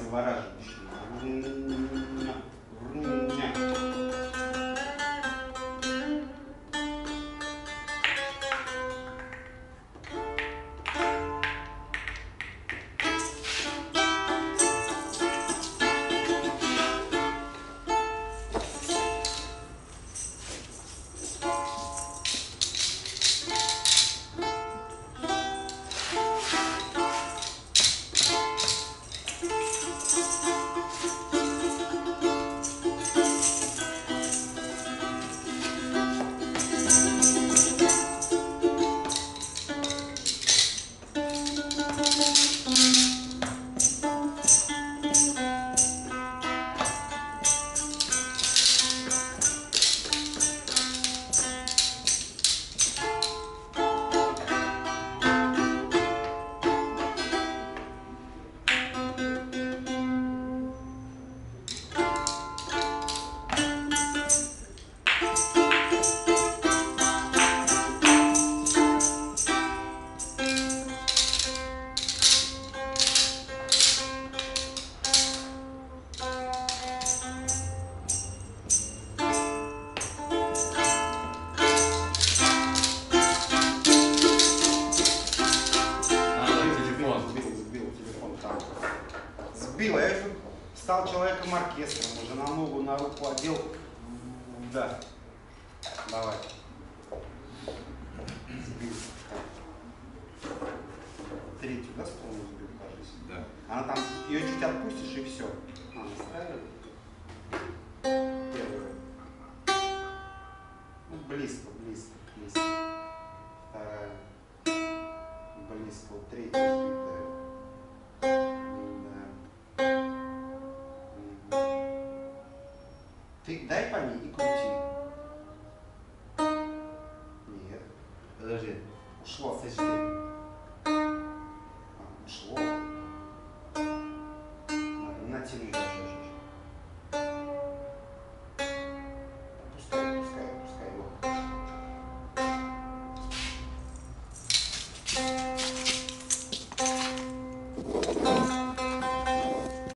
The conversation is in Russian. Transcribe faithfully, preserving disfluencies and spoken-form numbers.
завораживающе. Сбил, я же стал человеком-оркестром, уже на ногу, на руку одел. Да. Давай. Сбил. Третью, да, сполну сбил, кажется? Да. Она там, ее чуть отпустишь и все. А, настраивай. Первую. Ну, близко, близко, близко. Вторая. Близко. Вот третья сбитая. Ты дай по ней и крути. Нет. Подожди. Ушло. Сочти.